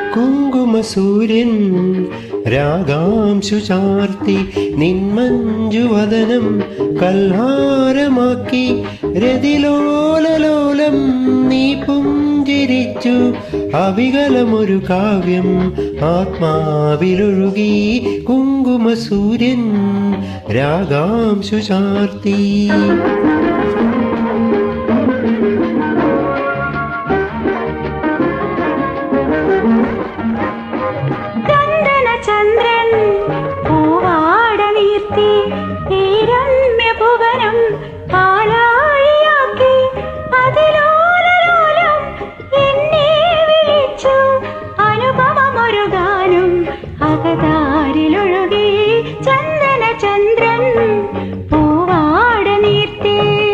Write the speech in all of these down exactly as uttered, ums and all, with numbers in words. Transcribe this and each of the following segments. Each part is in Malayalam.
കുങ്കുമസൂര്യൻ രാഗാംശു ചാർത്തി നിന്മഞ്ജുവദനം കൽഹാരമാക്കി രതിലോലലോലം നീ പുഞ്ചിരിച്ചു. അവികലമൊരു കാവ്യം ആത്മാവിലൊഴുകി കുങ്കുമസൂര്യൻ രാഗാംശു ചാർത്തി. ചന്ദ്രൻ പൂവാട നീർത്തി ഈ രമ്യഭുവനം പാലാഴിയാക്കി അതിലോലലോലം എന്നെ വിളിച്ചു. അനുപമമൊരു ഗാനം അകതാരിലൊഴുകി ചന്ദന ചന്ദ്രൻ പൂവാട നീർത്തി.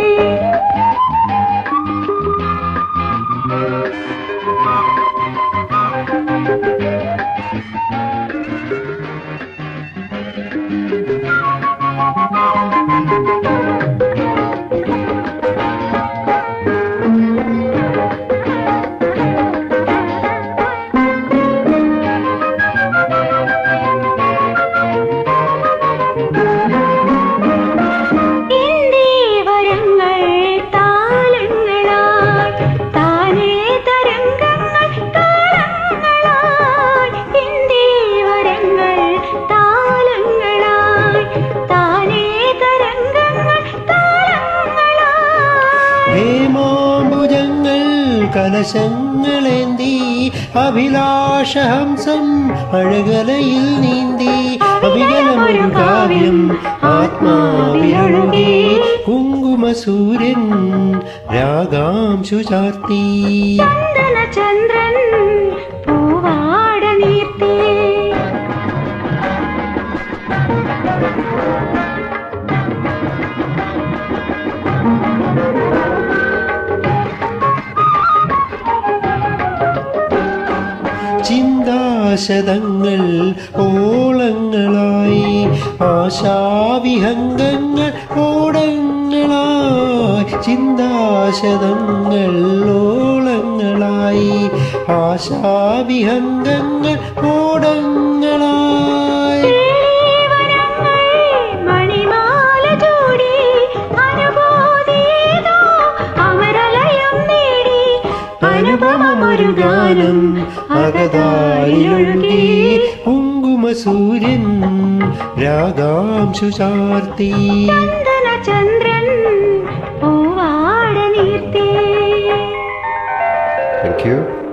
ഹേമാംബുജങ്ങൾ കലശങ്ങളേന്തി അഭിലാഷഹംസം അഴകലയിൽ നീന്തി. അവികലമൊരു കാവ്യം ആത്മാവിലൊഴുകി കുങ്കുമസൂര്യൻ രാഗാംശു ചാർത്തി. ചന്ദ്രൻ പൂവാട നീർത്തി. ചിന്താശതങ്ങൾ ഓളങ്ങളായി ആശാവിഹംഗങ്ങൾ ഓടങ്ങളായി. ചിന്താശതങ്ങൾ ഓളങ്ങളായി ആശാവിഹംഗങ്ങൾ ഓടങ്ങളായി. മണിമാല ചൂടി അനുഭൂതിയേതോ അമരലയം നേടി. അനുപമമൊരു ഗാനം അകതാരിലൊഴുകി കുങ്കുമസൂര്യൻ രാഗാംശു ചാർത്തി. ചന്ദന ചന്ദ്രൻ പൂവാട നീർത്തി. Thank you.